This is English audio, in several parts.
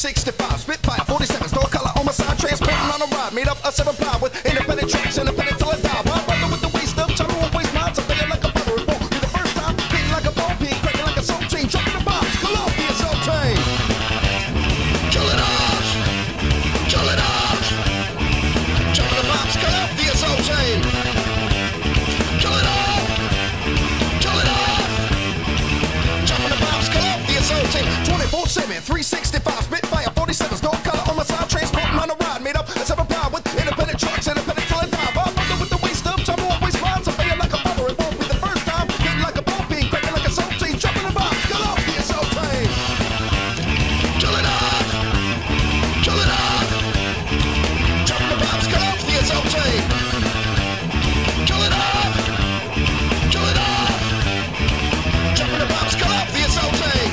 365, spitfire, 47, store color on my side, transporting on a ride, made up a 7 ply with independent tracks, independent till I die. My brother with the waist up, time won't waste mine, so playing like a brother. It won't be the first time, hitting like a ballpen, cracking like a saltine, dropping the bombs, Columbia saltine. Kill it off, kill it off, dropping the bombs, Columbia saltine. Kill it off, kill it off, dropping the bombs, Columbia saltine. 24/7, 365, spitfire, 47, store color on my side, transporting on a ride, made up a 7 ply with independent trucks, independent till I die. My brother with the waist up, time won't waste mine, so playing like a brother. It won't be the first time, hitting like a ballpen, cracking like a saltine, dropping the bombs, Columbia saltine. Kill it off, kill it off, dropping the bombs, Columbia saltine. Kill it off, kill it off, dropping the bombs, Columbia saltine.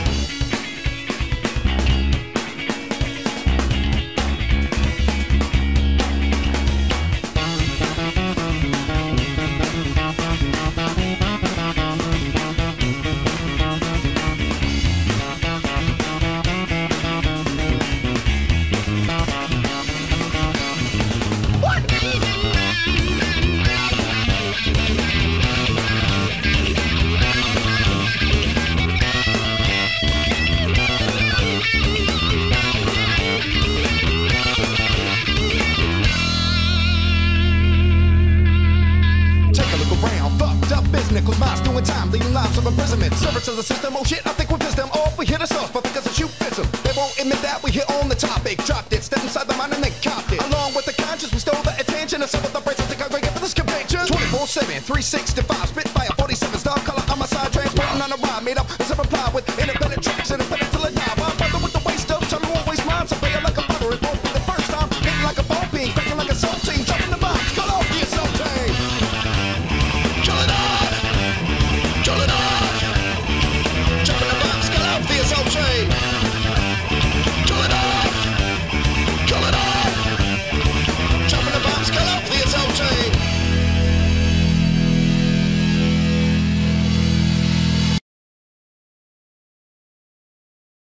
Nickels, minds doing time, leading lives of imprisonment. Servants of the system, oh shit, I think we pissed them off. We hit ourselves, but because it's you fits them. They won't admit that we hit on the topic. Dropped it, stepped inside the mind and then copped it. Along with the conscience, we stole the attention. And some of the brains, I think I'm gonna for this conviction. 24/7, 365, spitfire, 47, star color on my side, transporting on a ride, made up